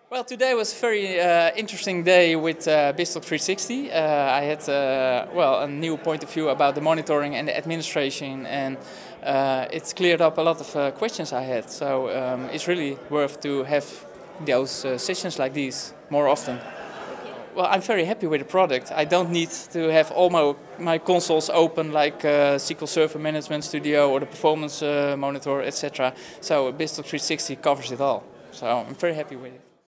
Well, today was a very interesting day with BizTalk360. I had a new point of view about the monitoring and the administration, and it's cleared up a lot of questions I had. So it's really worth to have those sessions like these more often. Well, I'm very happy with the product. I don't need to have all my consoles open like SQL Server Management Studio or the Performance Monitor, etc. So BizTalk360 covers it all. So I'm very happy with it.